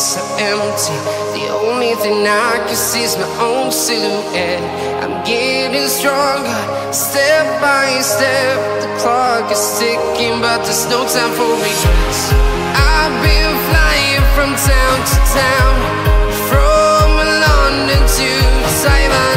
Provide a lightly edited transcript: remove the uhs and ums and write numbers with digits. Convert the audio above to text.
so empty. The only thing I can see is my own silhouette. I'm getting stronger, step by step. The clock is ticking, but there's no time for regrets. I've been flying from town to town, from London to Taiwan.